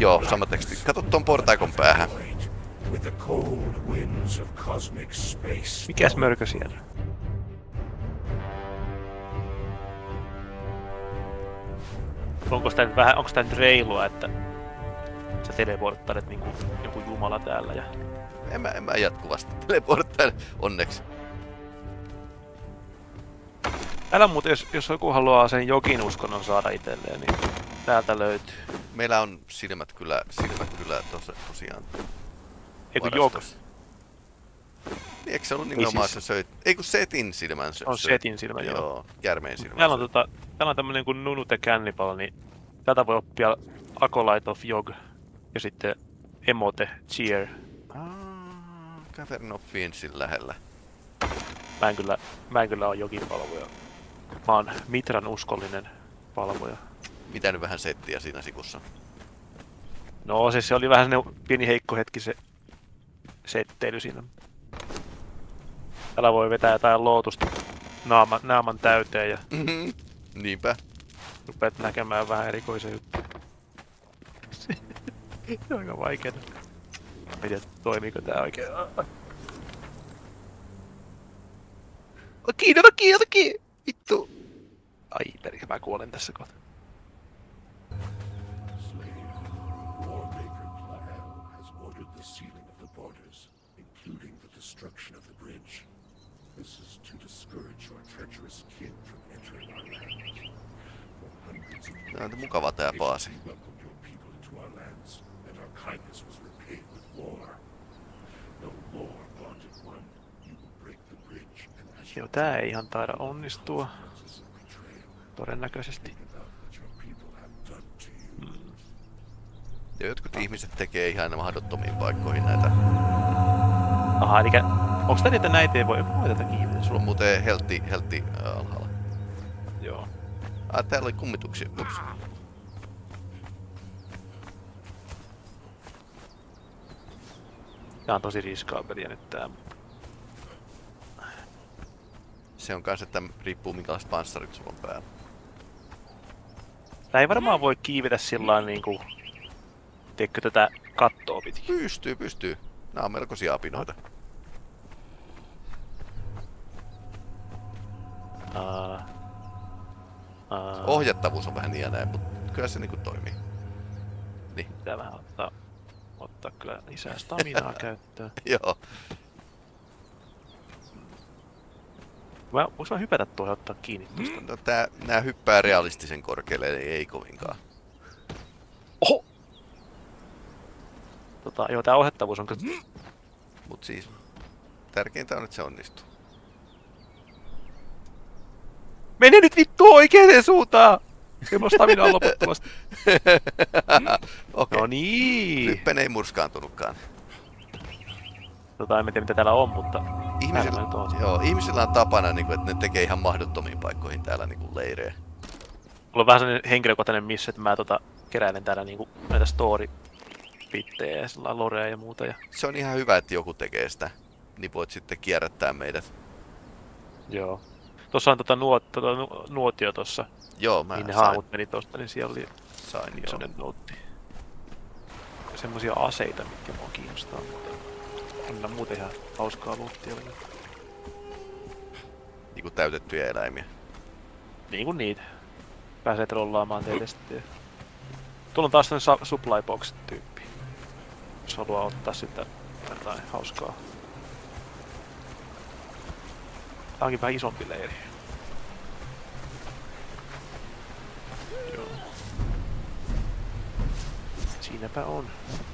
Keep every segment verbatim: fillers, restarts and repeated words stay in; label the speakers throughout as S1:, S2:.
S1: Joo, sama teksti. Kato ton portaikon päähän.
S2: Mikäs mörkö siellä? Onko tää nyt vähän, onko tää nyt reilua, että sä teleporttailet niinku joku jumala täällä ja...
S1: En mä, en mä jatkuvasti teleporttaile, onneksi.
S2: Älä muuten, jos, jos joku haluaa sen jokin uskonnon saada itselleen, niin täältä löytyy.
S1: Meillä on silmät kyllä, silmät kyllä tos, tosiaan.
S2: Eiku jok.
S1: Niin, eikö se ollut nimenomaan
S2: siis...
S1: se söit? Ei kun setin silmän söit.
S2: On setin silmä, joo.
S1: Joo, käärmeen silmän
S2: Täällä on, tota, täällä on tämmönen kuin Nunute Cannibal, niin tätä voi oppia Acolyte of Yog ja sitten Emote Cheer.
S1: Ah, Cavern of Fiendsin lähellä.
S2: Mä en kyllä, mä en kyllä oo Jogin palvoja. Mä oon Mitran uskollinen palvoja.
S1: Mitä nyt vähän settiä siinä sikussa?
S2: No siis se oli vähän sellainen pieni heikko hetki se setteily siinä. Täällä voi vetää jotain lootusta naama, naaman täyteen ja
S1: Mm-hmm. Niinpä.
S2: rupeat näkemään vähän erikoisia juttuja. Se on aika vaikeeta. Mä tiedä, toimiiko tää oikein. Kiinni, kiinni, kiinni! Vittu! Ai perkele, mä kuolen tässä kohtaa.
S1: Tää on mukava tää baasi.
S2: Joo, tää ei ihan taida onnistua. Todennäköisesti. Hmm.
S1: Ja jotkut ihmiset tekee ihan mahdottomiin paikkoihin näitä.
S2: Aha, eli onks tää niitä näitä ei voi, voi tätä kiinni?
S1: Sulla on muuten heltti, heltti äh, alhaalla.
S2: Joo.
S1: Ah, täällä oli kummituksia. Ups.
S2: Tää on tosi riskaabelia nyt tää.
S1: Se on kans, että riippuu minkälaiset panssarit sulla on päällä.
S2: Tää ei varmaan voi kiivetä sillain niinku... Tiedätkö tätä kattoa pitkin?
S1: Pystyy, pystyy. Nää on melkoisia apinoita.
S2: Uh, uh,
S1: Ohjattavuus on vähän niin ja näin, mutta kyllä se niinku toimii. Niin.
S2: Pitää vähän ottaa, ottaa kyllä lisää staminaa käyttöön.
S1: Joo.
S2: Mä, voinko mä hypätä tuohon ja ottaa kiinni tuosta?
S1: No, tää, nää hyppää realistisen korkealle, eli ei kovinkaan.
S2: Oho! Tota, joo, tää ohjattavuus on kyllä...
S1: Mut siis, tärkeintä on, että se onnistuu.
S2: Mene nyt vittu oikeeen suuntaan! Kyllä mulla stamina on loputtomasti.
S1: Okei.
S2: No niin!
S1: Lyppen ei murskaantunutkaan.
S2: Tota, en tiedä mitä täällä on, mutta...
S1: Ihmisillä,
S2: on.
S1: joo, ihmisillä on tapana, niin kuin, että ne tekee ihan mahdottomiin paikkoihin täällä niin kuin leirejä.
S2: Mulla on vähän sellainen henkilökohtainen missä, että mä tota, keräilen täällä niinku näitä story-bittejä ja sillä lorea ja muuta. Ja...
S1: Se on ihan hyvä, että joku tekee sitä. Niin voit sitten kierrättää meidät.
S2: Joo. Tossa on tota, nuot, tota nu, nuotio tossa.
S1: Joo, mä
S2: niin ne
S1: sain.
S2: haamut meni tosta, niin siellä oli
S1: Sain, joo.
S2: sellainen nootti. Ja semmosia aseita, mitkä mua kiinnostaa, mutta on muuten ihan hauskaa luuttia.
S1: Niinku täytettyjä eläimiä.
S2: Niin kuin niitä. Pääsee trollaamaan teitä sitten. Tuolla on taas tämmönen supply box -tyyppi. Jos haluaa ottaa sitä jotain hauskaa. Tää onkin vähän isompi leiri. Joo. Siinäpä on.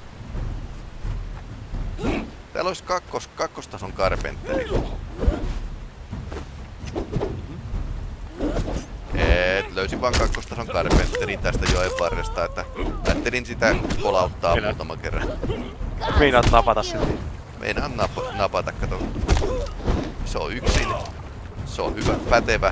S1: Täällä olisi kakkos, kakkostason karpentteri. Et, löysin vaan kakkostason karpentterin tästä joen varresta, että ajattelin sitä kolauttaa
S2: Minä.
S1: muutaman kerran.
S2: Meinaat napata sen.
S1: Meinaan nap napata, kato. Se on yksin. Se on hyvä, pätevä.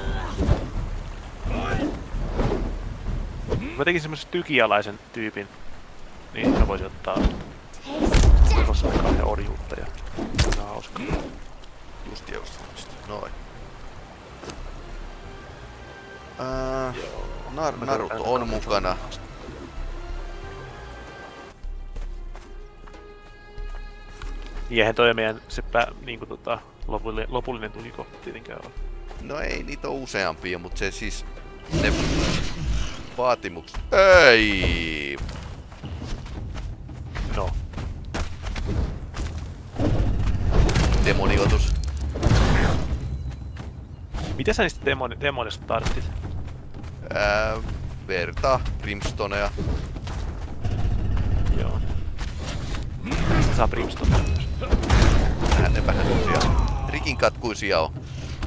S2: Mä tekin semmosen tykialaisen tyypin. Niin mä voisin ottaa tuossa kahden orjuutta ja se on hauskaa.
S1: Just just. Noin. Ää, nar Naruto on mukana.
S2: Eihän toi meidän se pää, niinku tota, lopullinen, lopullinen tukikohta tietenkään ole.
S1: No ei niitä ole useampia, mutta se siis... Ne vaatimukset... Ei!
S2: No.
S1: Demoniotus.
S2: Mitä sä niistä demoni, demonista tarvitsit?
S1: Ää, verta, brimstonea.
S2: Joo. Mistä saa brimstonea myös?
S1: Vähän ne vähän semmosia rikin katkuisia on.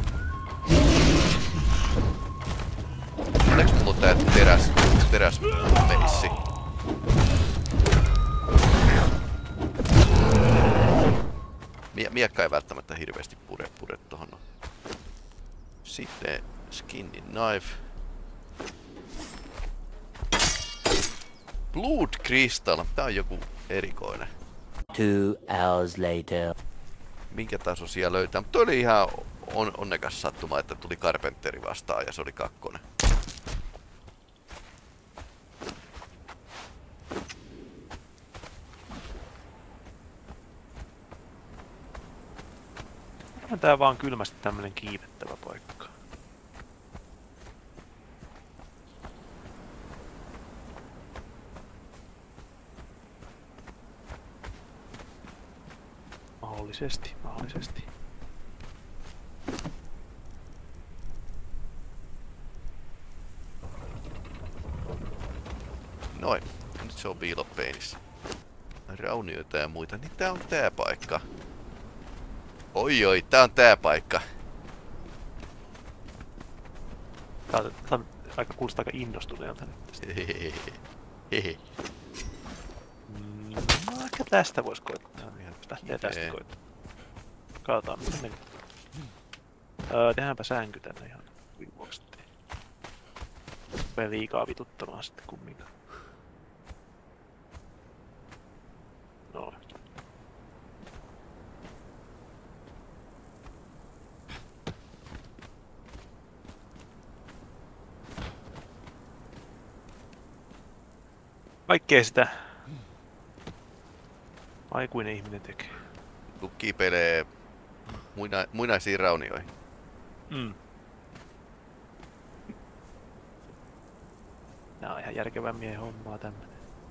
S1: Onneksi mulla on tää teräs, teräs mehissi. Mie miekka ei välttämättä hirveästi pure, pure tohon. Sitten skinny knife. Blood crystal. Tää on joku erikoinen.
S3: Two hours later.
S1: Minkä tasoisia löytää? Mutta oli ihan on onnekas sattuma, että tuli Carpenteri vastaan ja se oli kakkonen.
S2: On tää vaan kylmästi tämmönen kiivettävä paikka. Mahdollisesti, mahdollisesti.
S1: Noin. Nyt se on piilopeinissä. Raunioita ja muita. Niin tää on tää paikka. Oi oi, tää on tää paikka.
S2: Tää on, tää on aika kuulostaa aika innostuneelta nyt tästä.
S1: Hehehe.
S2: Mm, no ehkä tästä vois koittaa. Lähtee tästä koittaa. Katsotaan miten meni. Öö, tehdäänpä sänky tänne ihan vuoksi. Rupee liikaa vituttamaan sitten kumminkaan. No. Kaikkea sitä aikuinen ihminen tekee.
S1: Kun kiipeilee muina muinaisiin raunioihin.
S2: Mm. Nää on ihan järkevän miehen hommaa tämmönen.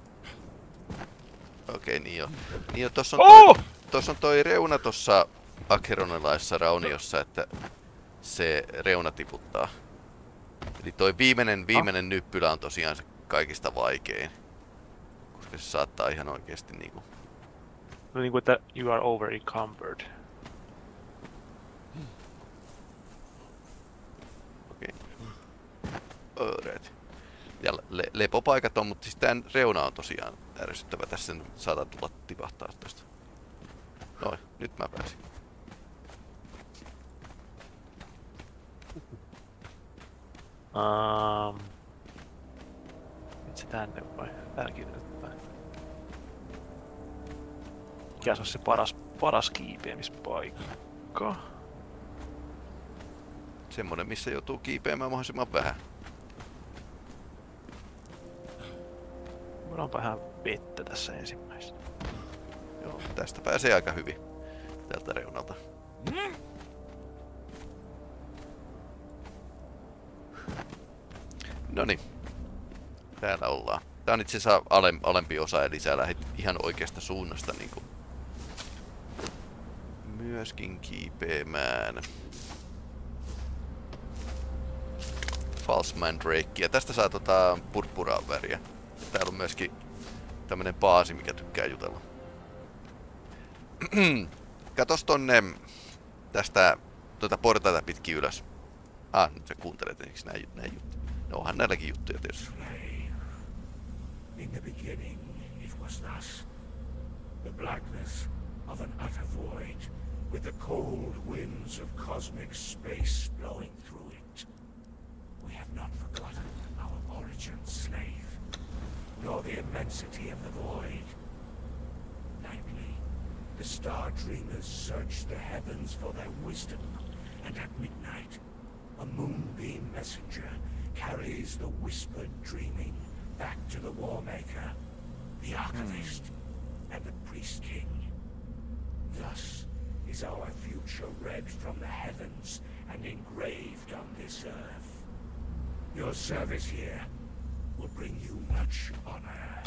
S1: Okei, niin jo. Niin jo, tossa on, toi,
S2: Oh!
S1: tossa on toi reuna tossa acheronelaisessa rauniossa, että se reuna tiputtaa. Eli toi viimeinen, viimeinen ah. nyppylä on tosiaan se kaikista vaikein. Koska se saattaa ihan oikeesti niinku...
S2: No niinku, että you are over encumbered.
S1: Okei. Alright. Ja le lepopaikat on, mutta siis tän reuna on tosiaan ärsyttävä. Tässä nyt saattaa tulla tipahtaa tosta. Noin, nyt mä pääsin.
S2: Um, nyt se tänne vai? Täälläkin nyt päin. Mikä se on se paras, paras kiipeämispaikka?
S1: Semmonen, missä joutuu kiipeämään mahdollisimman vähän.
S2: Voidaanpa ihan vettä tässä ensimmäisenä.
S1: Joo, tästä pääsee aika hyvin. Tältä reunalta. Noniin. Täällä ollaan. Tää on itse asiassa ale alempi osa, eli sä lähit ihan oikeasta suunnasta niinku myöskin kiipeämään. False Mandrake. Ja tästä saa tota purppuraa väriä. Täällä on myöskin tämmönen baasi, mikä tykkää jutella. Katos tonne tästä tuota portaita pitkin ylös. Ah, nyt sä kuuntelet eiks nää, nää juttuja. No onhan näilläkin juttuja tietysti.
S4: In the beginning, it was thus. The blackness of an utter void, with the cold winds of cosmic space blowing through it. We have not forgotten our origin, slave, nor the immensity of the void. Nightly, the Star Dreamers search the heavens for their wisdom, and at midnight, a moonbeam messenger carries the whispered dreaming back to the Warmaker, the Archivist, and the Priest King. Thus is our future read from the heavens and engraved on this earth. Your service here will bring you much honor.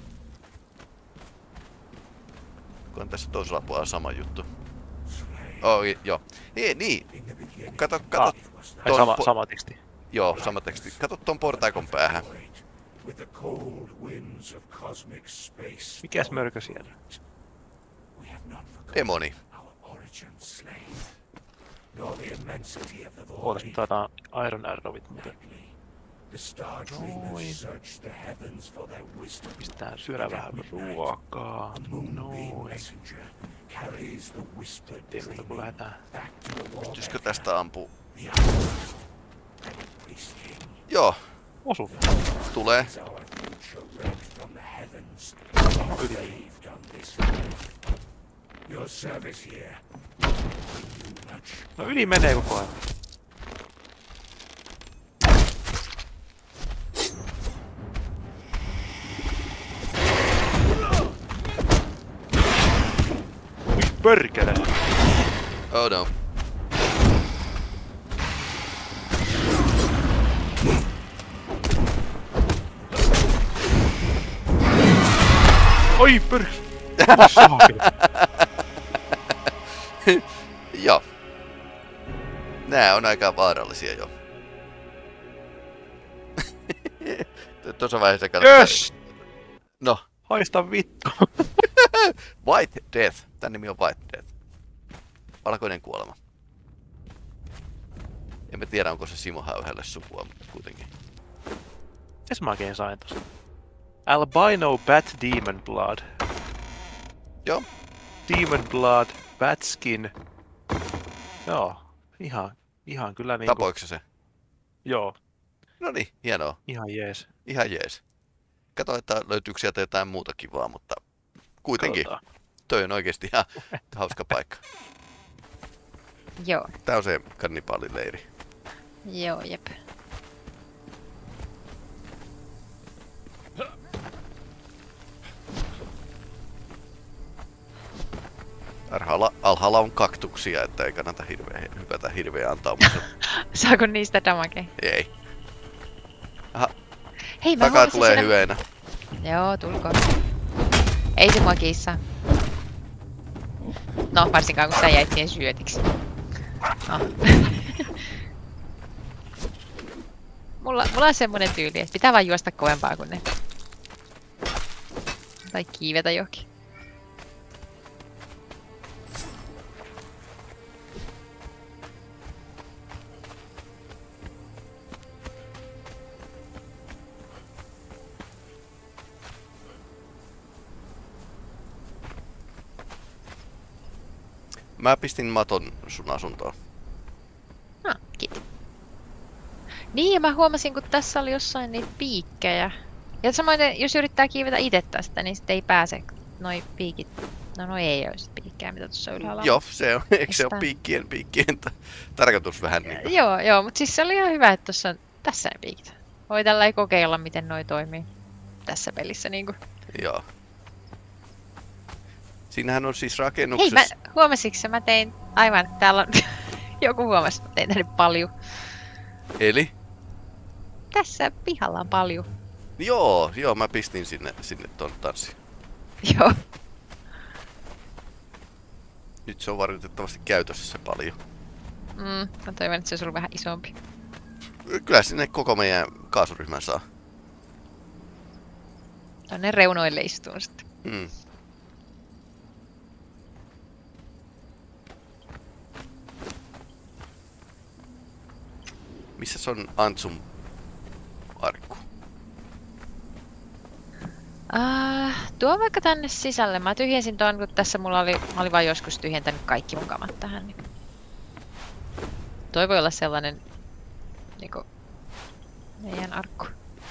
S1: Kun tässä toisella puolella sama juttu.
S4: Slay.
S1: Oh, joo. Ei, niin.
S4: In the beginning,
S1: Kato, kato.
S2: Ah, ai
S1: Ton
S2: sama,
S1: po-
S2: sama teksti.
S1: Joo, sama teksti. Kato ton portaikon päähän.
S4: with the cold winds of cosmic space.
S2: Mikäs mörkö siellä?
S4: We have not forgotten
S1: Demoni.
S4: our origin, slave, nor the immensity of the
S2: Ootas,
S4: void.
S2: me taitaan Iron Arrowit muuten
S4: Nightly, the star
S2: Noin.
S4: dreamers search the heavens for their wisdom.
S2: pistää syödä vähän ruokaa.
S4: A moonbeam
S2: Noin.
S4: messenger carries the whispered
S2: Tiedätkö, kun
S4: dreaming
S2: lähdetään?
S4: back to the war.
S1: Pystyisikö tästä ampuu?
S4: The hours and the priest king.
S1: Joo,
S2: Osu.
S1: tulee.
S4: Is our future read from the heavens, engraved on this earth. Your service here will bring you much.
S2: No yli menee koko ajan. Ui pörkele!
S1: Oh no.
S2: Oi pörkele! Saakeli.
S1: Joo. Nää on aika vaarallisia jo. Tuossa vaiheessa kannattaa...
S2: Yes!
S1: No,
S2: Haista vittu.
S1: White Death. Tän nimi on White Death. Valkoinen kuolema. En mä tiedä, onko se Simo Häyhälle sukua, mutta kuitenkin.
S2: Mitäs mä oikein sain tosta? Albino Bat Demon Blood.
S1: Joo.
S2: Demon Blood, Bat Skin. Joo, ihan, ihan kyllä niinku...
S1: Tapoiko se se?
S2: Joo,
S1: No niin, hienoa.
S2: ihan jees.
S1: Ihan jees. Kato, että löytyykö sieltä jotain muuta kivaa, mutta kuitenkin.
S2: Katsotaan.
S1: Toi on oikeesti ihan hauska paikka.
S5: Joo,
S1: Tää on se kannibaalileiri.
S5: joo, jep.
S1: Alhaalla, alhaalla on kaktuksia, että ei kannata hirveä, hypätä hirveä antaa, mutta
S5: Saako niistä damagea?
S1: ei. Aha,
S5: Hei, mä
S1: takaa
S5: huomasin
S1: tulee
S5: siinä...
S1: hyveenä.
S5: Joo, tulkoon. Ei se mua kissaa. No, varsinkaan kun sä jäit siihen syötiksi. No. mulla, mulla on semmonen tyyli, että pitää vaan juosta kovempaa kuin ne. Tai kiivetä johonkin.
S1: Mä pistin maton sun asuntoon.
S5: No, kiitos. Niin, ja mä huomasin, kun tässä oli jossain niitä piikkejä. Ja samoin, jos yrittää kiivetä itse tästä, niin sitten ei pääse noi piikit. No, no ei ole sit piikkejä, mitä tuossa ylhäällä on.
S1: Joo, se on, eikö se
S5: Mistä?
S1: ole piikkien piikkien ta- tarkoitus vähän niinku?
S5: Joo, joo, mutta siis se oli ihan hyvä, että tuossa on tässä ne piikit. Voi tällä kokeilla, miten noi toimii tässä pelissä niinku.
S1: Joo. Siinähän on siis
S5: Hei,
S1: rakennuksessa...
S5: mä huomasitko sä, mä tein aivan, täällä on joku huomasi, mä tein tänne paljon.
S1: Eli?
S5: Tässä pihalla on paljon.
S1: Joo, joo, mä pistin sinne, sinne ton tanssin.
S5: Joo.
S1: Nyt se on valitettavasti käytössä se paljon.
S5: Mm, mä toivon, että se olisi ollut vähän isompi.
S1: Kyllä sinne koko meidän kaasuryhmän saa.
S5: Tonne reunoille istuu sitten.
S1: Mm. Missä on Antsun arkku?
S5: Ah, tuo vaikka tänne sisälle. Mä tyhjensin tuon, kun tässä mulla oli, mä olin vaan joskus tyhjentänyt kaikki mun kamat tähän. Niin. Toi voi olla sellainen niinku meidän arkku.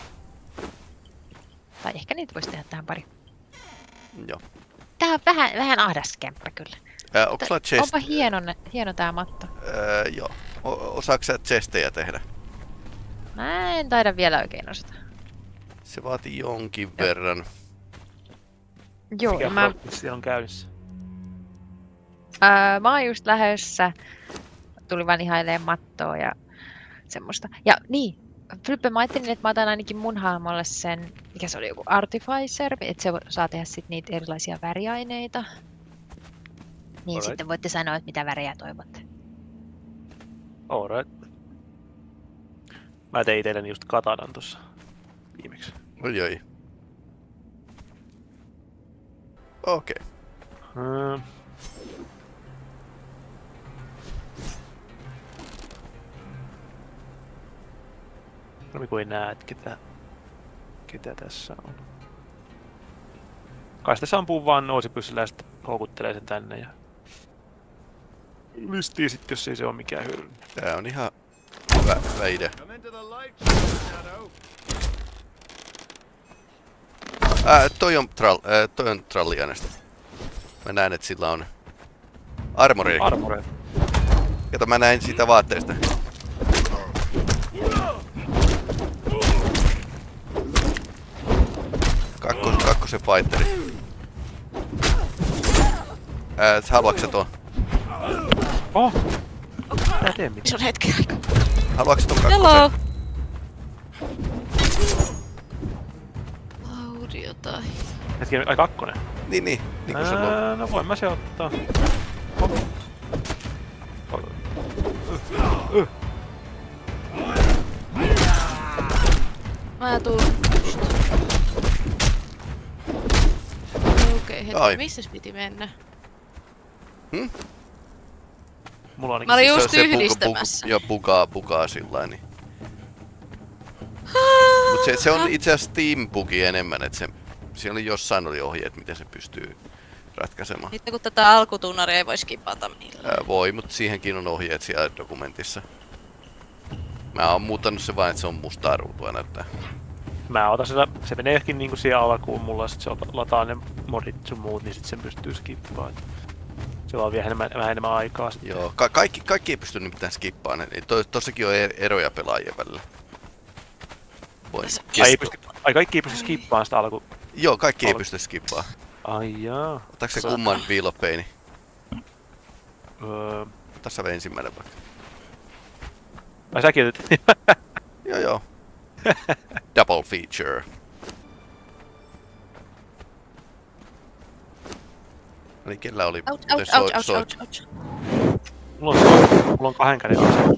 S5: Tai ehkä niitä voisi tehdä tähän pari.
S1: Joo.
S5: Tää on vähän, vähän ahdas kämppä kyllä.
S1: Ää, onko sulla chest...
S5: Onpa hieno, hieno tää matto.
S1: Ää, joo. O- osaatko sä chestejä tehdä?
S5: Mä en taida vielä oikein osata.
S1: Se vaatii jonkin verran.
S5: Joo,
S2: Mikä
S5: ja mä,
S2: mä... siellä on käynnissä?
S5: Öö, mä oon just lähdössä. Tuli vaan ihailemaan mattoa ja semmoista. Ja niin, Flippe, mä ajattelin, että mä otan ainakin mun hahmolle sen, mikä se oli, joku Artificer, että se saa tehdä sit niitä erilaisia väriaineita. Niin
S2: Alright.
S5: sitten voitte sanoa, että mitä värejä toivotte.
S2: Alright. Mä tein itselleni just katanan tossa viimeksi.
S1: Oi oi. Okei.
S2: Hmm. No kun ei näe, että ketä, ketä tässä on. Kai sitä sampuu vaan nousipyssyllä ja sitten houkuttelee sen tänne ja lystii sit, jos ei se oo mikään hyödy.
S1: Tää on ihan hyvä, hyvä idea. Ää, toi on, trall, ää, toi on tralliainesta. Mä näen, että sillä on armori.
S2: Armore.
S1: Kato, mä näin siitä vaatteesta. Kakkos, kakkosen fighteri. Ää, haluatko sä ton?
S2: Oh! Mä en tee mitään.
S6: Se on hetken aikaa.
S1: Haluatko sä ton kakkosen?
S6: Hello! Audio tai...
S2: Hetki, ai kakkonen.
S1: Niin, niin. Niin kuin sulla on.
S2: Ää, no voin mä se ottaa. Oh. Oh. Uh, uh.
S6: Mä tuun just. Okei,
S1: Ai.
S6: hetki, missäs piti mennä?
S1: Hm?
S2: Mulla on
S6: Mä olin
S2: ainakin
S6: just
S1: Se- se buga-
S6: yhdistämässä.
S1: buga- Ja bugaa, bugaa sillain. Niin. Mut se, se on itse asiassa Steam-bugi enemmän, että se, siellä oli jossain oli ohjeet, miten se pystyy ratkaisemaan.
S6: Sitten kun tätä alkutunnaria ei voi skipata millään.
S1: Ää, voi, mutta siihenkin on ohjeet siellä dokumentissa. Mä oon muuttanut se vain, että se on mustaa ruutua näyttää.
S2: Mä otan sitä, se menee ehkä niinku siihen alkuun mulla, sit se ota- lataa ne modit sun muut, niin sit sen pystyy skippaamaan. Sillä on vielä enemmän, vähän enemmän aikaa sitten.
S1: Joo, ka- kaikki, kaikki ei pysty mitään skippaamaan, niin to- tossakin on er- eroja pelaajien välillä. Voi.
S2: Ai, ei pysty, ai kaikki ei pysty skippaamaan sitä alku.
S1: Joo, kaikki ei
S2: Alku.
S1: pysty skippaamaan.
S2: Ai jaa.
S1: Otatko se kumman viilopeini?
S2: Öö,
S1: Tässä on ensimmäinen vaikka.
S2: ai säkin otit.
S1: Joo joo. Double feature. Eli kellä oli
S6: Ouch,
S1: muuten
S6: ouch, ouch, ouch,
S1: soi-
S6: ouch, ouch.
S2: Mulla on, mulla on kahden käden ase.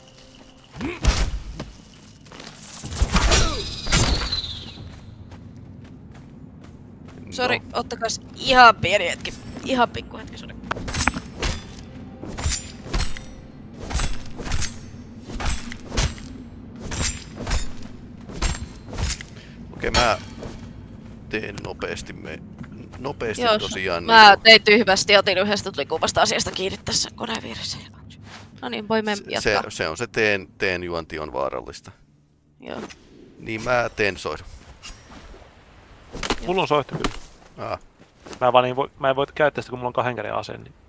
S6: Sori,
S1: No,
S6: ottakas ihan pieni hetki. Ihan pikku hetki, sori.
S1: okei, mä teen nopeasti me... Nopeasti
S6: Joo,
S1: tosiaan.
S6: mä
S1: niinku-
S6: tein tyhmästi, otin yhdestä tulikuumasta asiasta kiinni tässä koneen vieressä. No niin, voimme
S1: se,
S6: jatkaa.
S1: se on se teen, teen juonti on vaarallista.
S6: Joo.
S1: Niin mä teen soidun.
S2: Mulla on soihtu kyllä.
S1: Ah,
S2: Mä, vaan en voi, mä en voi käyttää sitä, kun mulla on kahden käden ase, niin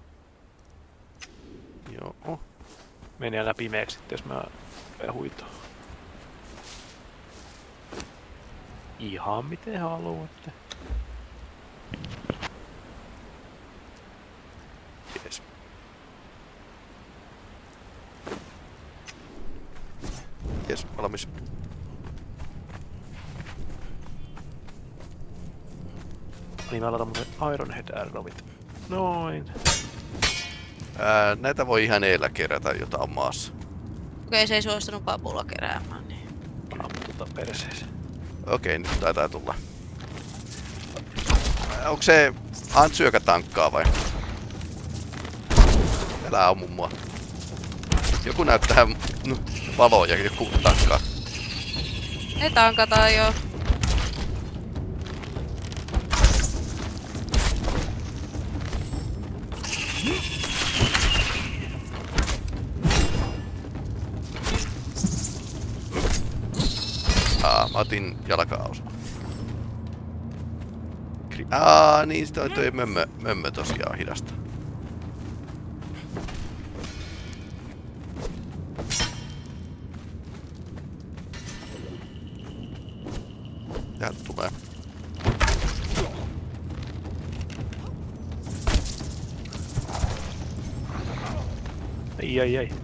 S1: joo.
S2: meni aina pimeäksi sitten, jos mä huitaan. Ihan miten haluatte.
S1: Yes. Yes, valmis.
S2: Niin mä laitan mun Ironhead Arrowit. Noin.
S1: Ää, näitä voi ihan eellä kerätä jotain maassa.
S6: Okei, se ei suostunut papulla keräämään, niin...
S2: Ammututa perseeseen.
S1: Okei, nyt taitaa tulla. Ää, onko se Antsu, joka tankkaa vai? Älä ammu mua. Joku näyttää no, valoja, joku tankkaa.
S6: Ne tankataan jo.
S1: Aa, mä otin jalkaosa. Kri- Aa, niin sitä toi mömmö, mömmö tosiaan hidasta. Täältä tulee.
S2: Ai ai ai.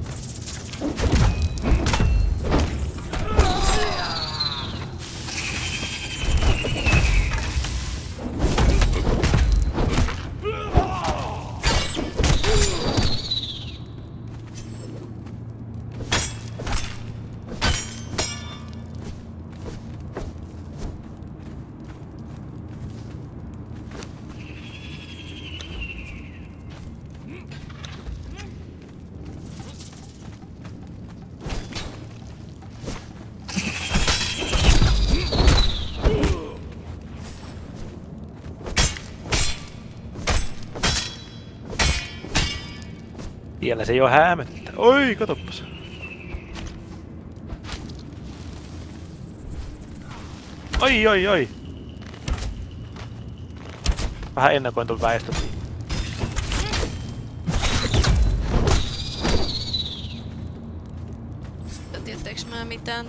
S2: Vielä se jo häämöttää. Oi, katoppas. Ai ai ai. Vähän ennakoin tuon väestön.
S6: Tietääks mä mitään?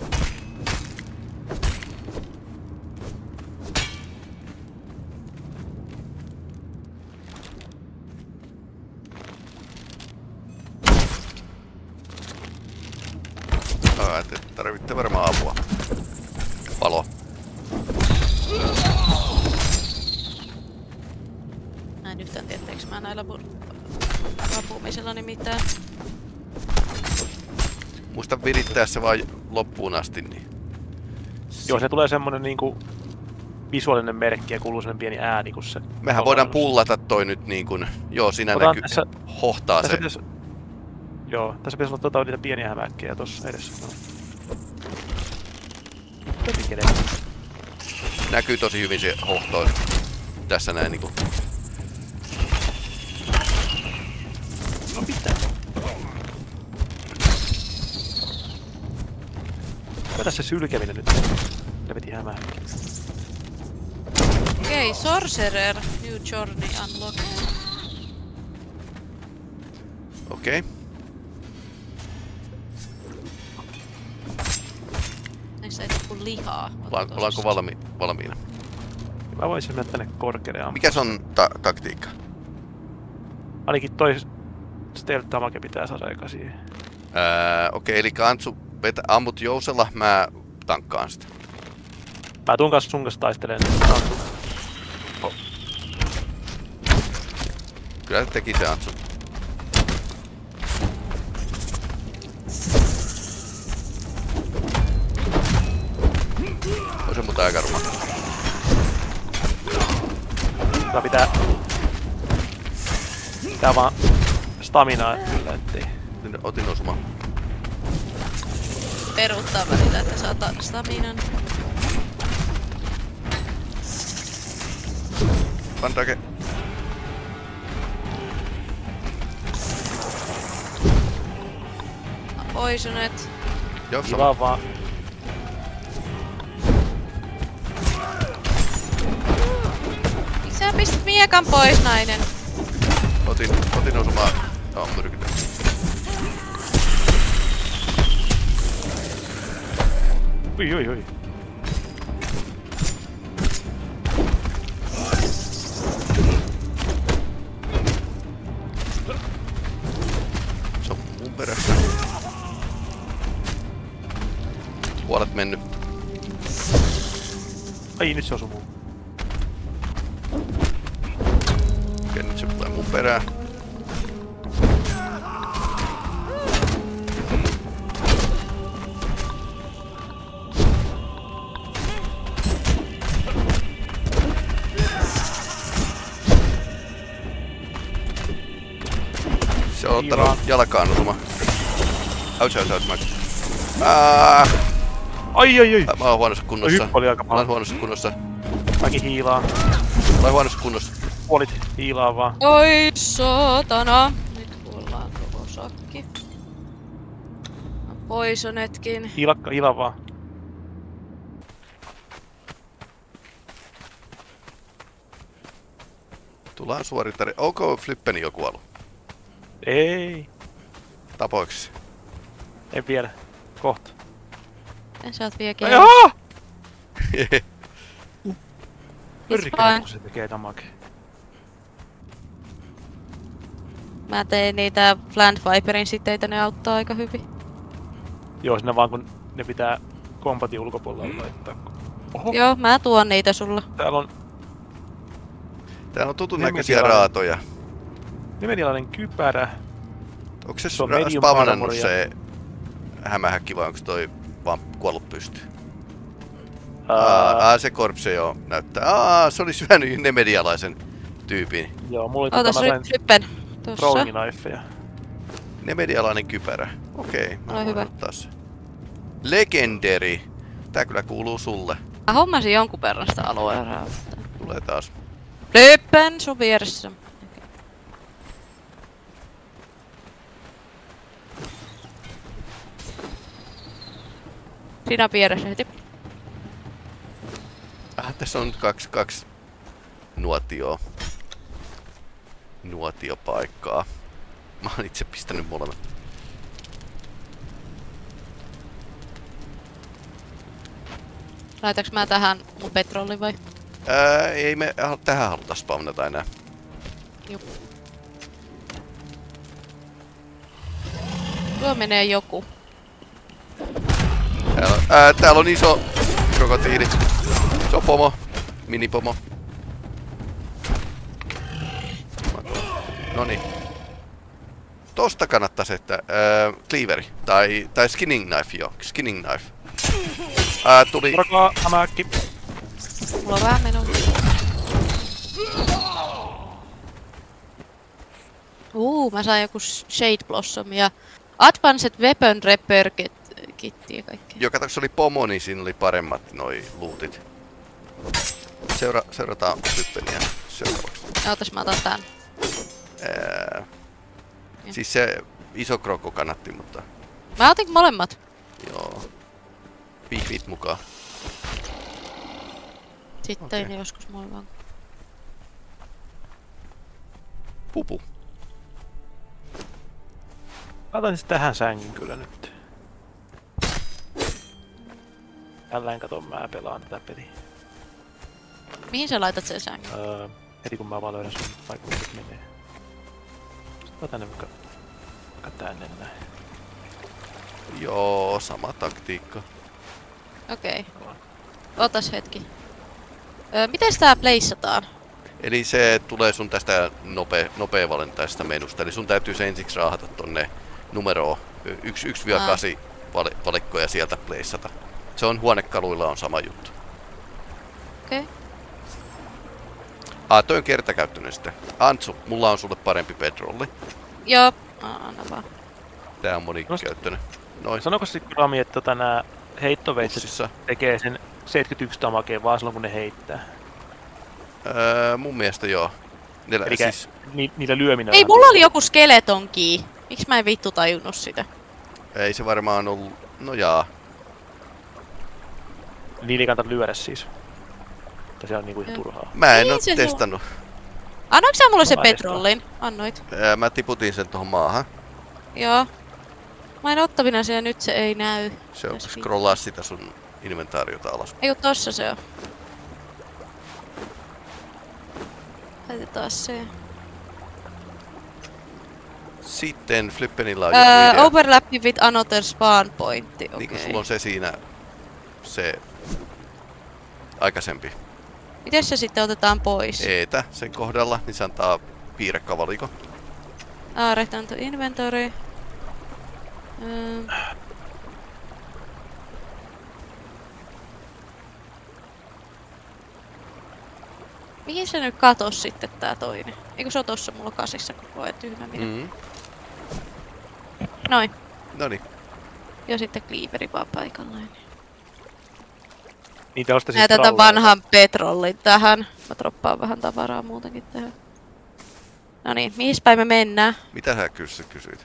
S1: Tarvitte varmaan apua. Valo.
S6: Mä en yhtään tietääks mä näillä rapumisellani mitään.
S1: Muista virittää se vaan loppuun asti, niin...
S2: Joo, se tulee semmonen niinku visuaalinen merkki ja kuuluu semmonen pieni ääni, kun se...
S1: Mehän voidaan pullata toi nyt niin kuin... Joo, siinä
S2: Otan
S1: näkyy...
S2: tässä,
S1: hohtaa
S2: tässä
S1: se.
S2: pitäis, joo, tässä pitäis olla tota niitä pieniä hämäkkejä tossa edessä. No.
S1: Näkyy tosi hyvin se hohto tässä näin niinku.
S2: No mitä? Mitä tässä sylkeminen nyt? Levetin hämähäkki.
S6: Okei, okay, Sorcerer, New Journey Unlocked.
S1: Okei. Okay.
S6: Näissä ei tuu lihaa.
S1: Ollaan, ollaanko valmi, valmiina?
S2: Mä voisin mennä tänne korkealle.
S1: Mikä se on ta taktiikka?
S2: Ainakin toi stealth-tamake pitää saada eka siihen.
S1: Öö, Okei, okay, eli Antsu, vetä, ammut jousella, mä tankkaan sitä.
S2: Mä tuun kanssa sun kanssa taistelemaan. Oh.
S1: Kyllä se teki se Antsu. On se muuta aika ruma.
S2: Tää pitää... Pitää vaan staminaa kyllä, ettei...
S1: Otin osumaan.
S6: Peruuttaa välillä, että saa staminan.
S1: Pandake.
S6: Poisonet.
S1: Joo, sama.
S2: Kiva vaan.
S6: Miksi sä pistät miekan pois, nainen?
S1: Otin, otin osumaan. Joo, myrkytä.
S2: Oi oi oi.
S1: Se on mun perässä. Puolet mennyt.
S2: Ai nyt se osuu muun.
S1: Okei, nyt se tulee mun perään. Se on ottanut jalkaan osuma. Ouch, ouch, ouch, Mike. Aaaa!
S2: Ai ai ai!
S1: Mä oon huonossa kunnossa.
S2: Hyppy oli aika
S1: Mä
S2: paha.
S1: oon huonossa kunnossa.
S2: Mäkin hiilaa.
S1: Mä oon huonossa kunnossa.
S2: Puolit hiilaa vaan.
S6: Oi saatana. Nyt kuollaan koko sakki. Poisonetkin.
S2: Hiilakka, hiilaa vaan.
S1: Tullaan suorittare. Onko Flippeni jo kuollut?
S2: Ei.
S1: Tapoiksi.
S2: En vielä. Kohta.
S6: En sä oot vieläkin.
S2: Jaa!
S6: It's
S2: Pörkkäinen,
S6: fine.
S2: kun se tekee damage.
S6: Mä teen niitä Plant Viperin siteitä, ne auttaa aika hyvin.
S2: Joo, siinä vaan kun ne pitää kompatin ulkopuolella laittaa. Oho,
S6: Joo, mä tuon niitä sulla.
S2: täällä on
S1: Täällä on tutun
S2: Nimeni
S1: näköisiä
S2: on-
S1: raatoja.
S2: nimenialainen kypärä.
S1: Onko se,
S2: Se on
S1: ra-
S2: medium
S1: spawnannut
S2: armoria.
S1: se hämähäkki vai onko toi vaan kuollut pystyyn?
S2: Ää,
S1: Aa, aa, se korpse joo näyttää. Aa, se oli syönyt ne medialaisen tyypin.
S2: joo, mulla oli
S6: Ootas
S2: tota, mä sain
S6: Flippen. Tossa.
S2: throwing knifeja.
S1: Ne medialainen kypärä. Okei, mä
S6: Ole
S1: voin
S6: hyvä.
S1: ottaa se. Legendary. Tää kyllä kuuluu sulle.
S6: Mä hommasin jonkun verran sitä alueeraa.
S1: Tulee taas.
S6: Flippen sun vieressä. Siinä vieressä heti.
S1: Ah, tässä on nyt kaksi, kaksi nuotioa. Nuotiopaikkaa. Mä oon itse pistänyt molemmat.
S6: Laitaks mä tähän mun petrolli vai?
S1: Ää, ei me ha- tähän haluta spawnata enää.
S6: Jup. Tuo menee joku.
S1: Täällä, ää, täällä on iso krokotiili. Se on pomo. Minipomo. Noniin. Tosta kannattaisi, että ää, cleaveri. Tai, tai skinning knife, joo. Skinning knife. Ää, tuli...
S2: Rakaa hämähäkki.
S6: Mulla on vähän menoa. Uu, mä sain joku Shade Blossom ja Advanced Weapon Repair kit, kitti ja kaikkea.
S1: Joka tapauksessa oli pomo, niin siinä oli paremmat noi lootit. Seura seurataan Flippeniä seuraavaksi.
S6: Ootas mä otan tän.
S1: Ää, siis se iso kroko kannatti, mutta
S6: Mä otin molemmat.
S1: joo. Piipit mukaan.
S6: Sitten
S1: Okei.
S6: okay. joskus mulla vaan.
S1: Pupu.
S2: Mä otan sitten tähän sängyn kyllä nyt. Tällään kato, mä pelaan tätä peliä.
S6: Mihin sä laitat sen sängyn?
S2: Öö, heti kun mä vaan löydän sun paikka, missä menee. Mä tänne vaikka, vaikka tänne näin.
S1: Joo, sama taktiikka.
S6: Okei. Okay. Ootas hetki. Öö, miten tää pleissataan?
S1: Eli se tulee sun tästä nopea, nopea valintaista menusta. Eli sun täytyy se ensiksi raahata tonne numeroon yksi kahdeksan vali valikkoja sieltä pleissata. Se on huonekaluilla on sama juttu.
S6: Okei. Okay.
S1: Ah, toi on kertakäyttöinen sitten. Antsu, mulla on sulle parempi bedrolli.
S6: Joo. Aa, anna vaan.
S1: Tää on monikäyttöinen. Noin.
S2: Sanoiko sitten Rami, että tota nää heittoveitset
S1: Pussissa.
S2: tekee sen seitsemänkymmentäyksi damakea vaan silloin kun ne heittää?
S1: Öö, mun mielestä joo. Niillä,
S2: Eli
S1: siis,
S2: ni, niillä lyöminen
S6: Ei,
S2: on
S6: mulla oli joku skeleton key. Miks mä en vittu tajunnut sitä?
S1: ei se varmaan ollut... No jaa.
S2: Niillä ei kannata lyödä siis. Että se on niinku ihan
S6: Joo.
S2: turhaa.
S1: Mä en
S6: Niin,
S1: oo
S6: se
S1: testannut.
S6: Annoinko sä mulle
S2: Mä
S6: se
S2: vaan
S6: petrollin? Annoit.
S1: Öö, mä tiputin sen tohon maahan.
S6: Joo. Mä en ottavina sen ja nyt se ei näy.
S1: Se on,
S6: Jos vi-
S1: scrollaa sitä sun inventaariota alas.
S6: Ei kun tossa se on. Laitetaan se.
S1: Sitten Flippenillä on joku
S6: Öö,
S1: idea.
S6: overlap with another spawn pointti. Okei.
S1: Niin kun sulla on se siinä... Se... Aikaisempi.
S6: Miten se sitten otetaan pois?
S1: Eetä sen kohdalla, niin se antaa piirrekavaliko.
S6: Ah, return to inventory. Öö. Mihin se nyt katos sitten tää toinen? Eikö se on tossa mulla kasissa koko ajan tyhmä minä? Mm.
S1: Mm.
S6: Noin.
S1: Noniin.
S6: Ja sitten cleaveri vaan paikalleen.
S2: Niitä on sitten
S6: Mä
S2: siis
S6: tätä
S2: trolleja.
S6: vanhan petrollin tähän. Mä droppaan vähän tavaraa muutenkin tähän. No niin, mihin päin me mennään?
S1: Mitä sä kysy, kysyit?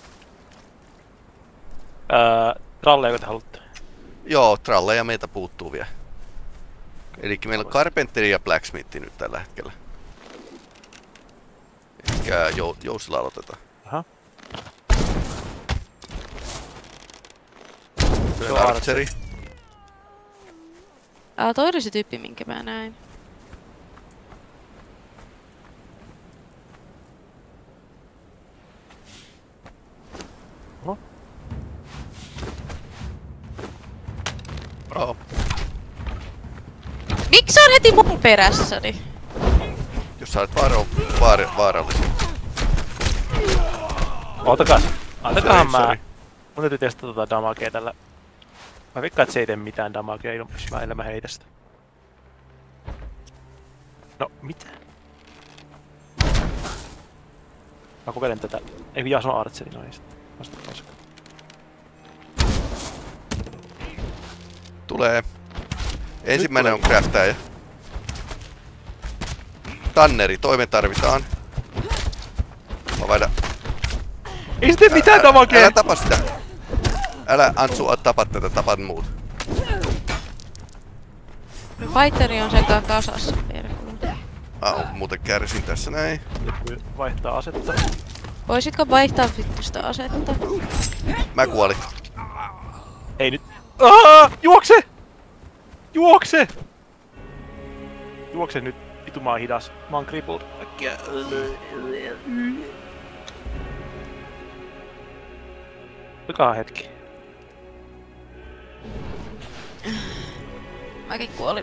S2: Öö, tralleja, kun te haluatte.
S1: Joo, tralleja meitä puuttuu vielä. Eli meillä on Carpenteri ja Blacksmith nyt tällä hetkellä. Elikkä jou jousilla aloitetaan.
S2: Aha.
S1: Kyllä Archeri.
S6: Aa, toi oli se tyyppi, minkä mä näin. Miksi on heti mun perässäni?
S1: Jos sä olet vaaro, vaar, vaarallisia.
S2: Ootakas. Antakahan
S1: Sorry,
S2: mä.
S1: sorry.
S2: Mun täytyy testata tota damagea tällä. Mä veikkaan, et se ei tee mitään damagea, jos mä elämä heitä sitä. No, mitä? Mä kokeilen tätä. Ei kun jaa, se on artseri, no niin sitten. Vasta paska.
S1: Tulee. Ensimmäinen on craftaja. Tanneri, toimen tarvitaan. Mä vaihdan.
S2: Ei se tee mitään
S1: Älä
S2: damagea!
S1: tapa sitä. Älä Antsu, tapa tätä, tapat muut.
S6: Fighteri on sekaan kasassa. Perkele.
S1: Ah, muuten kärsin tässä näin.
S2: Täytyy vaihtaa asetta.
S6: Voisitko vaihtaa vittusta asetta?
S1: Mä kuolin.
S2: Ei nyt. Aa, juokse! Juokse! Juokse nyt. Vitu mä oon hidas. Mä oon crippled. Äkkiä. Otakaa hetki.
S6: Mäkin kuolin.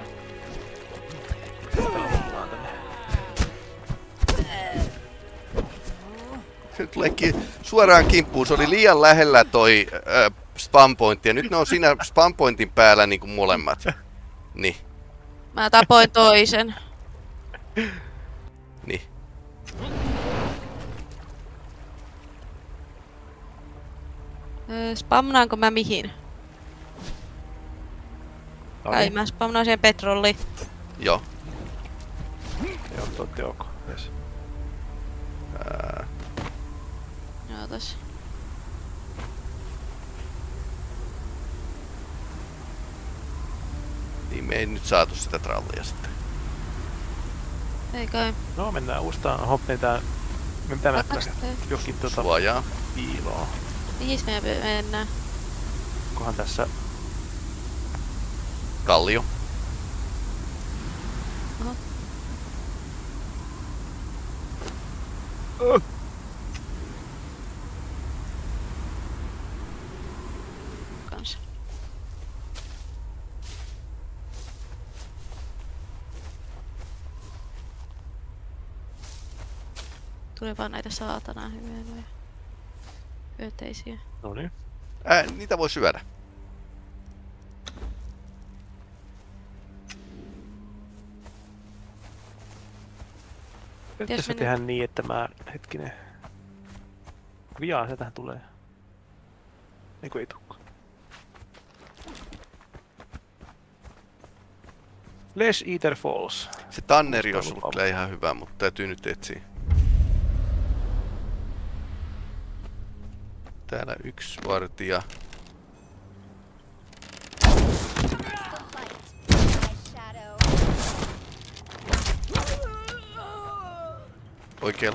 S1: Se tulee ki- suoraan kimppuun. Se oli liian lähellä toi äh, spam pointti. Ja nyt ne on siinä spam pointin päällä niinku molemmat. Niin,
S6: Mä tapoin toisen.
S1: niin.
S6: Öö, spamnaanko mä mihin? Ai mä spamnaan siihen petrolliin.
S1: Joo.
S2: Joo, totti ok. Yes.
S1: Ää,
S6: Joo tossa.
S1: niin me ei nyt saatu sitä trallia sitten.
S6: Ei kai.
S2: No mennään uustaan hoppiin tää. Me pitää mennä
S6: Otas tää.
S2: johonkin tota
S1: Suojaa.
S2: piiloon.
S6: Mihin me mennään?
S2: Kohan tässä.
S1: Kallio.
S6: Kanssa. Tulee vaan näitä saatana hyödyjä. Hyöteisiä.
S2: No niin.
S1: Ää, niitä voi syödä.
S2: Nyt
S6: Jos
S2: tässä
S6: me
S2: tehdään niin, että mä hetkinen. Viaa, se tähän tulee. Eiku ei tukka. Flesh Eater Falls.
S1: Se tanneri olisi ollut kyllä ihan hyvä, mutta täytyy nyt etsiä. Täällä yksi vartija. Oikealla.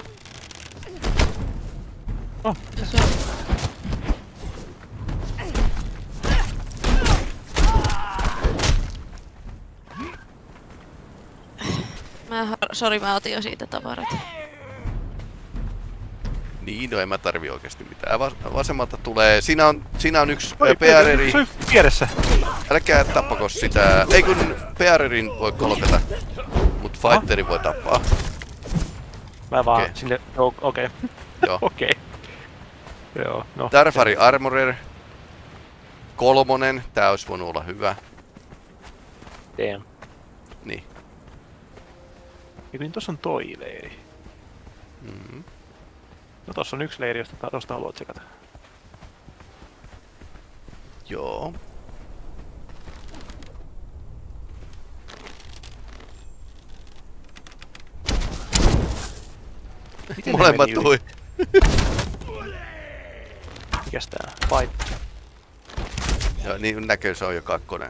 S2: Oh,
S6: Se on. Mä, har- sori, mä otin jo siitä tavarat.
S1: Niin, no en mä tarvii oikeesti mitään. Vas vasemmalta tulee. Siinä on, siinä on yksi
S2: oi,
S1: P R R.
S2: se on vieressä.
S1: Älkää tappako sitä. Ei kun P R Rin voi kolkata. Mut Fighterin voi tappaa.
S2: Mä vaan
S1: Okei.
S2: sinne. Joo, okei. Okay.
S1: Joo.
S2: Okei. Joo, no.
S1: Darfari Armorer. Kolmonen. Tää olisi voinut olla hyvä.
S2: Damn.
S1: Niin.
S2: Eikö niin tossa on toi leiri?
S1: Mm.
S2: No tossa on yksi leiri, josta, josta haluat tsekata.
S1: Joo.
S2: Miten ne
S1: Molemmat
S2: meni
S1: tui.
S2: Mikäs tää? Fight.
S1: Joo, niin näkyy se on jo kakkonen.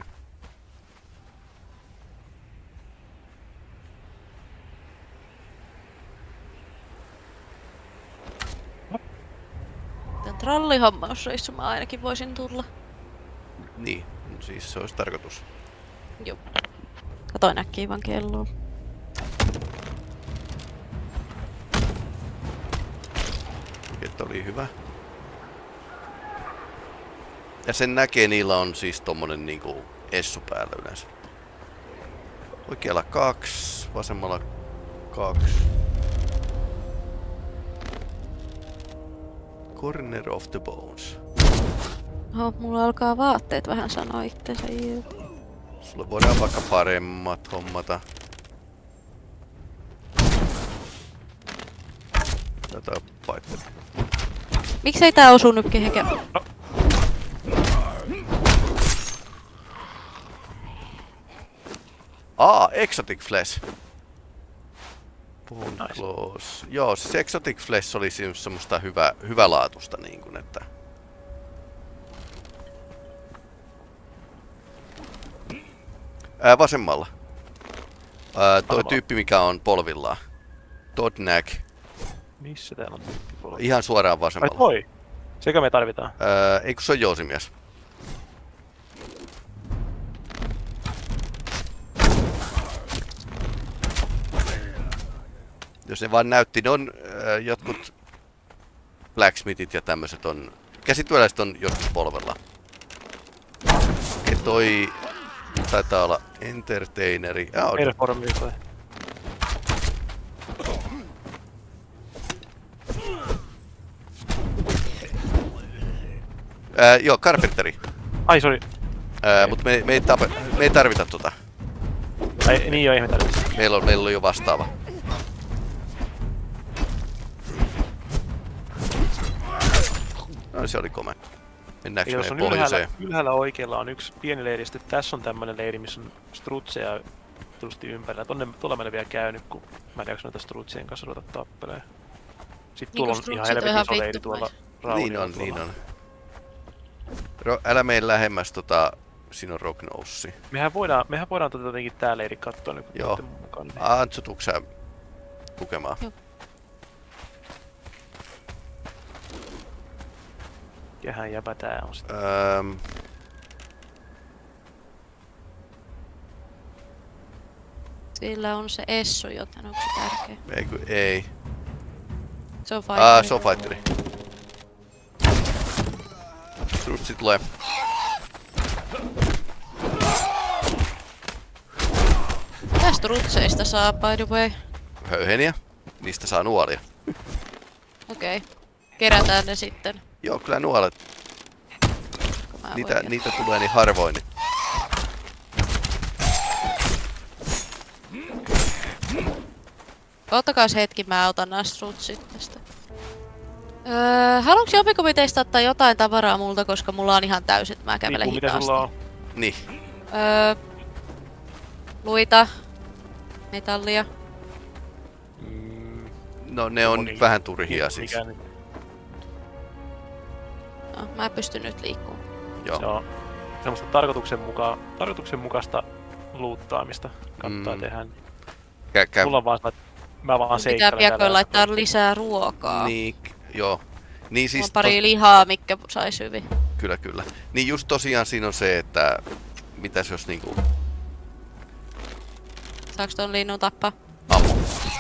S6: Tän trallihommausreissu mä ainakin voisin tulla.
S1: Niin, siis se olisi tarkoitus.
S6: Joo. Katoin äkkiä vaan kelloa.
S1: Että oli hyvä. Ja sen näkee, niillä on siis tommonen niinku essu päällä yleensä. Oikealla kaksi, vasemmalla kaksi. Corner of the bones.
S6: Oho, mulla alkaa vaatteet vähän sanoa itseensä irti.
S1: Sulle voidaan vaikka paremmat hommata. Tätä paittelu.
S6: Miksei tää osu nyt kehenkään?
S1: Aa, Exotic Flesh. Bone
S2: Nice.
S1: Claws. Joo, siis Exotic Flesh oli siis semmoista hyvä, hyvälaatusta niin kuin, että... Ää, vasemmalla. Ää, toi
S2: Vasemmalla.
S1: tyyppi mikä on polvillaan. Todnag.
S2: Missä täällä on tyyppipolvi?
S1: Ihan suoraan
S2: Ai
S1: vasemmalla.
S2: toi! Sekä me tarvitaan.
S1: Ää, ei kun se on jousimies. Jos ne vaan näytti, ne on ää, jotkut blacksmithit ja tämmöset on... Käsityöläiset on joskus polvella. Ja toi taitaa olla entertaineri. Ah, on.
S2: Airformi tai...
S1: Ää, joo, carpenteri.
S2: Ai sori.
S1: Ää, mut me, me, ei tapa, me ei tarvita tota.
S2: Ai niin joo, ei me tarvitse.
S1: Meillä on, meillä on jo vastaava. No se oli komea. Mennäänkö
S2: Eli jos
S1: me
S2: on ylhäällä,
S1: poliiseen?
S2: ylhäällä oikealla on yksi pieni leiri, sitten tässä on tämmönen leiri, missä on strutseja tulosti ympärillä. Tonne, tuolla mä en vielä käynyt, kun mä en jaksa noita strutsien kanssa ruveta tappeleen. Sitten tuolla on
S6: strutsit
S2: ihan
S6: on
S2: helvetin
S6: ihan
S2: iso leiri
S6: vittumaisia.
S2: tuolla
S1: Niin on,
S2: tuolla.
S1: niin on. Ro, älä mene lähemmäs tota... Siinä on Rognoussi.
S2: Mehän voidaan, mehän voidaan tota jotenkin tää leiri katsoa niin
S1: Joo.
S2: kun mukaan. Niin.
S1: Antsu, tuutko sä tukemaan?
S6: Joo.
S2: Kehän jäpä tää on sitten.
S1: Öö,
S6: Sillä on se Essu, joten onko se tärkeä?
S1: ei kun ei.
S6: Se on
S1: Ah,
S6: fighteri.
S1: se on fighteri. Strutsi tulee.
S6: Tästä rutseista saa, by the way.
S1: Höyheniä. Niistä saa nuolia.
S6: Okei. Okay. Kerätään ne sitten.
S1: Joo, kyllä nuolet.
S6: kun mä
S1: Niitä,
S6: voin
S1: niitä tulee niin harvoin. Niin.
S6: Ottakaa hetki, mä otan nämä strutsit tästä. Öö, haluatko jompikumpi teistä ottaa jotain tavaraa multa, koska mulla on ihan täyset, mä kävelen
S2: Riippuu mitä
S6: hitaasti.
S2: sulla on.
S1: Niin.
S6: Öö, luita, metallia.
S2: Mm,
S1: No ne on
S2: moni-
S1: vähän turhia siis.
S2: mikä nyt?
S6: No, mä pystyn nyt liikkumaan.
S1: Joo.
S2: Se on semmoista tarkoituksen, mukaan, tarkoituksen mukaista luuttaamista kannattaa
S1: Mm.
S2: mm. tehdä.
S1: Kä, kä,
S2: Mulla on vaan sellainen, mä vaan
S6: Pitää
S2: seikkailen
S6: piakkoin
S2: täällä.
S6: laittaa lisää ruokaa.
S1: niin, joo. Niin
S6: Siis
S1: siis
S6: on pari lihaa, mikä sais hyvin.
S1: Kyllä, kyllä. Niin just tosiaan siinä on se, että mitäs jos niinku
S6: Saaks ton linnun tappaa?
S1: ammu.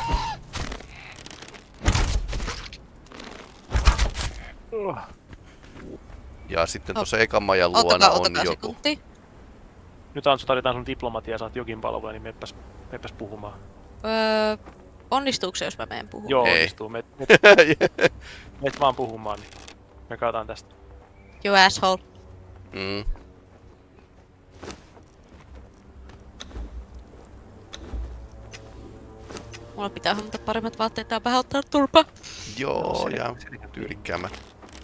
S2: Uh.
S1: Ja sitten tuossa ekan majan luona
S6: Ottakaa,
S1: on
S6: ottakaa
S1: joku.
S6: sekunti.
S2: Nyt Antsu tarvitaan sun diplomatia, saat jokin palvelua, niin meppäs, meppäs puhumaan.
S6: Öö, onnistuuko se, jos mä menen puhumaan?
S2: Joo,
S1: Ei.
S2: onnistuu. Meet, meet, meet vaan puhumaan, niin me katsotaan tästä.
S6: You asshole.
S1: mm.
S6: Mulla pitää hommata paremmat vaatteet ja vähän ottaa turpa.
S1: Joo,
S2: se-
S1: ja
S2: se-
S1: tyylikkäämmät.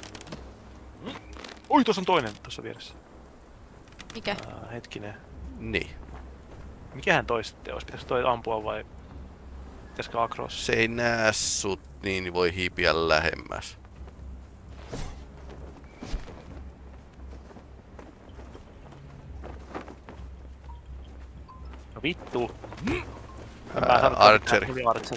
S2: Oi, tuossa on toinen tuossa vieressä.
S6: Mikä?
S2: Äh, hetkinen.
S1: Niin.
S2: Mikähän toi sitten olisi? Pitäisikö toi ampua vai pitäisikö akros?
S1: Se ei näe sut, niin voi hiipiä lähemmäs.
S2: No vittu.
S1: Ää, Archeri.
S2: Archeri.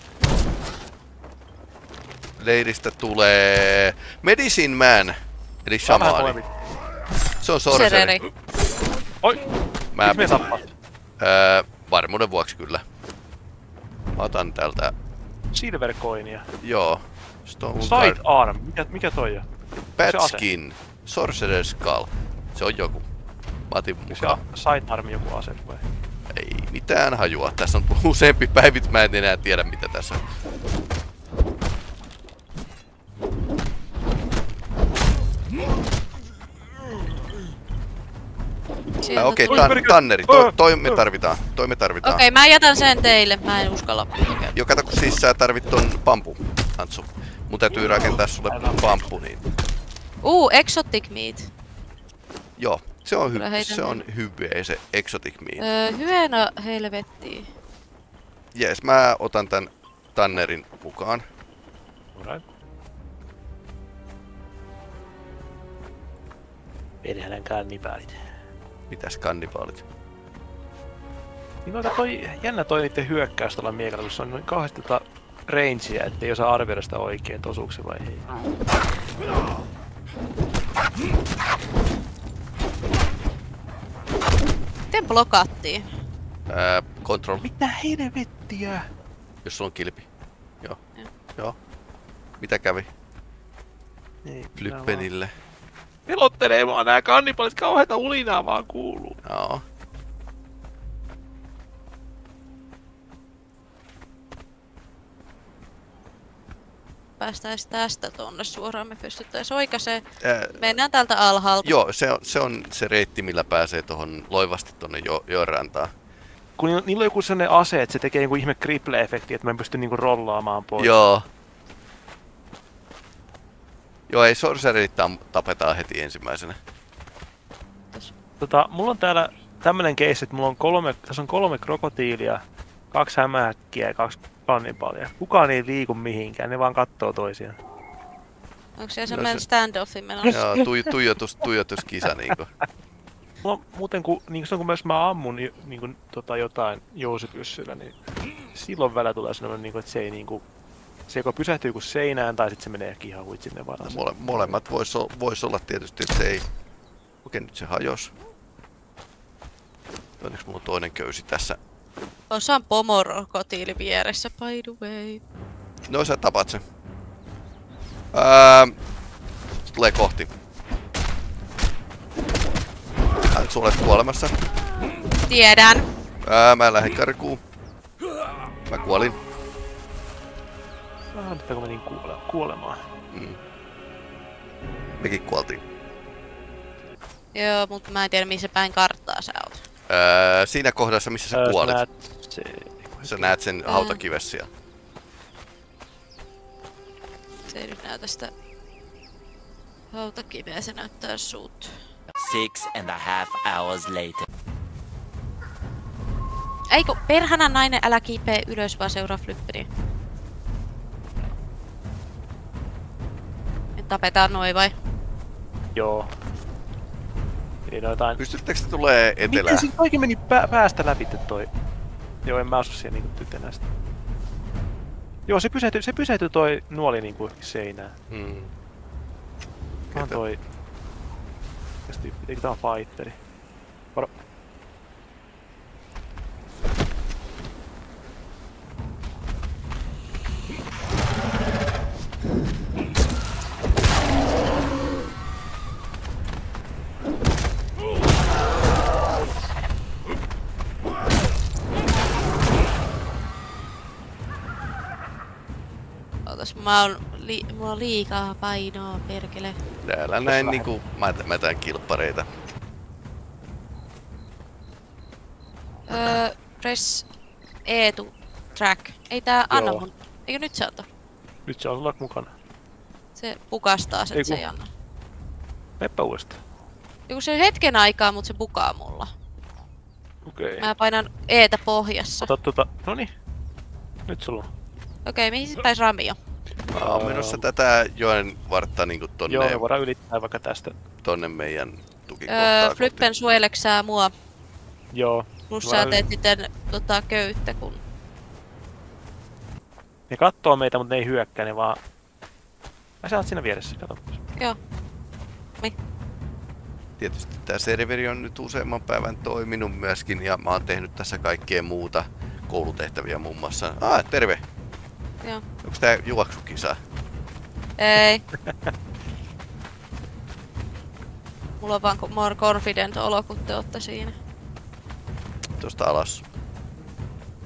S1: Leiristä tulee Medicine Man, eli shamaani. Se on sorcery.
S6: Sereri.
S2: Oi!
S1: Mä
S2: Miksi me
S1: pistän-
S2: tappaa?
S1: Öö, varmuuden vuoksi kyllä. Mä otan täältä,
S2: Silvercoinia.
S1: joo. Stone Guard.
S2: Side arm. Mikä, mikä toi on? se ase?
S1: Batskin. Sorcerer Skull. Se on joku. Mä otin
S2: Onko
S1: mukaan.
S2: se side arm joku ase vai?
S1: Ei. mitään hajua. Tässä on useampi päivit, mä en enää tiedä mitä tässä on.
S6: Sieltä
S1: Okei,
S6: tuli-
S1: okay, tan tanneri. Toi, toi me tarvitaan. Toi me tarvitaan.
S6: Okei, mä jätän sen teille. Mä en uskalla lukea.
S1: Jo kato, kun siis sä tarvit ton pampu, Antsu. Mun täytyy rakentaa sulle pampu, niin...
S6: Uu, exotic meat.
S1: Joo, se on,
S6: Kyllä
S1: hy
S6: heitän
S1: se on hyvä se exotic meat.
S6: Öö, hyvänä helvettiin.
S1: Jees, mä otan tän tannerin mukaan.
S2: Alright. Perhänän kannibaalit.
S1: Mitäs kannibaalit?
S2: Niin aika toi, jännä toi niitten hyökkäys tuolla miekalla, kun se on noin kauheasti tota rangea, ettei osaa arvioida sitä oikein, osuuko se vai ei.
S6: Miten blokattiin?
S1: Ää, control,
S2: Mitä helvettiä?
S1: jos sulla on kilpi. Joo.
S6: Joo.
S1: Joo. Mitä kävi?
S2: Ei,
S1: Flyppenille.
S2: pelottelee mua nää kannibaalit, kauheita ulinaa vaan kuuluu.
S1: Joo.
S6: Päästäis tästä tonne suoraan, me pystyttäis oikaisee.
S1: Ää,
S6: Mennään täältä alhaalta.
S1: joo, se on, se on se reitti, millä pääsee tohon loivasti tonne jo, jorantaan.
S2: Kun niillä- niillä on joku sellainen ase, että se tekee joku ihme cripple-efekti, että mä en pysty niinku rollaamaan pois.
S1: Joo. Joo, ei sorcerit tam- tapetaan heti ensimmäisenä.
S2: Tota, mulla on täällä tämmönen case, että mulla on kolme, tässä on kolme krokotiilia, kaksi hämähäkkiä ja kaksi kannibaalia. Kukaan ei liiku mihinkään, ne vaan kattoo toisiaan.
S6: Onko siellä
S1: No
S6: semmoinen
S1: se-
S6: standoffi menossa?
S1: Joo, tui, tuijotus, tuijotuskisa niinku.
S2: Mulla on muuten, kun, niin kun, kun mä ammun jo- niin kun, tota, jotain jousipyssyllä, niin silloin välillä tulee sellainen, niin kun, että se ei niinku, se joko pysähtyy kuin seinään tai sitten se menee ehkä ihan huit sinne varaan.
S1: Mole, molemmat vois, o- vois olla tietysti, että se ei... Okei, nyt se hajos. Onneksi mulla on toinen köysi tässä.
S6: Osaan pomorokotiili vieressä, by the way.
S1: No sä tapat sen. Ää, se tulee kohti. Hän sä olet kuolemassa.
S6: Tiedän.
S1: Ää, mä lähden karkuun. Mä kuolin.
S2: Lähdetäänkö me niin kuole, kuolemaan?
S1: Mm. Mekin kuoltiin.
S6: Joo, mutta mä en tiedä missä päin karttaa sä oot.
S1: Ää, siinä kohdassa, missä sä
S2: Ää,
S1: kuolit.
S2: näet se...
S1: Sä näet sen
S6: Ää.
S1: hautakivessä siellä.
S6: Se ei nyt näytä sitä hautakiveä, se näyttää suut.
S3: Six and a half hours later.
S6: Eikö, perhana nainen, älä kiipeä ylös, vaan seuraa flypperiä. Et tapetaan noin vai?
S2: Joo. Eli no jotain...
S1: Pystyttekö te tulee etelään?
S2: Miten siinä kaikki meni pää päästä läpi toi? Joo, en mä osu siihen niinku tytenä sitä. Joo, se pysähtyi, se pysähtyi toi nuoli niinku seinään.
S1: Mm.
S2: Mä
S1: Ketä?
S2: oon toi... Mikäs tyyppi? Eikö tää on fighteri? Varo...
S6: Ootas, mä oon li mulla on liikaa painoa, perkele.
S1: Täällä näin niinku mä- mätän kilppareita.
S6: Öö, press E to track. Ei tää anna
S2: Joo.
S6: mun... Eikö nyt se ota?
S2: Nyt se on sulla mukana.
S6: Se pukastaa sen,
S2: Ei
S6: se
S2: kun-
S6: ei anna.
S2: Meppä uudestaan.
S6: Joku se hetken aikaa, mut se pukaa mulla.
S2: Okei. Okay.
S6: Mä painan Etä pohjassa.
S2: Ota tota... Noni. Nyt sulla on.
S6: Okei, mihin se päin Rami on?
S1: Mä oon menossa tätä joen vartta niinku tonne,
S2: Joo, me voidaan ylittää vaikka tästä.
S1: tonne meidän tukikohtaan.
S6: Öö,
S1: kohti.
S6: Flyppen suojeleksää mua.
S2: Joo.
S6: Plus
S2: Voidaan
S6: sä teet sitten tota, köyttä, kun...
S2: Ne kattoo meitä, mutta ne ei hyökkää, ne vaan... Mä sä oot siinä vieressä, kato.
S6: Joo.
S1: Tietysti tää serveri on nyt useamman päivän toiminut myöskin ja mä oon tehnyt tässä kaikkea muuta koulutehtäviä muun muassa. Ah, terve!
S6: Joo.
S1: Onks tää juoksukisa?
S6: Ei. Mulla on vaan more confident olo, kun te ootte siinä.
S1: Tuosta alas.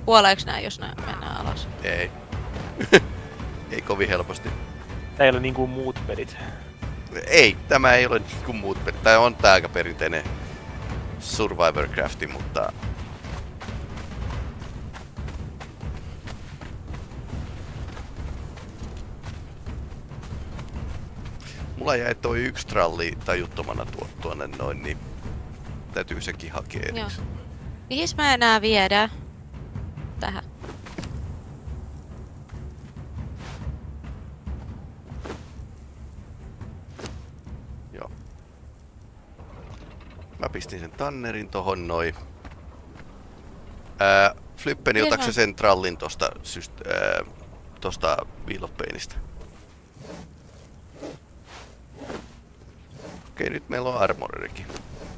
S6: Kuoleeks nää, jos nää mennään alas?
S1: Ei. Ei kovin helposti.
S2: Tää ei ole niinku muut pelit.
S1: Ei, tämä ei ole niinku muut pelit. Tää on tää aika perinteinen Survivorcrafti, mutta... Mulla jäi toi yksi tralli tajuttomana tuo tuonne noin, niin täytyy sekin hakea erikseen.
S6: Mihin mä enää viedään? Tähän.
S1: Joo. Mä pistin sen tannerin tohon noin. Ää, Flippeni,
S6: Ihan.
S1: otatko sen trallin tosta, syst- ää, tosta viilopeinistä? Okei, nyt meillä on armorikin.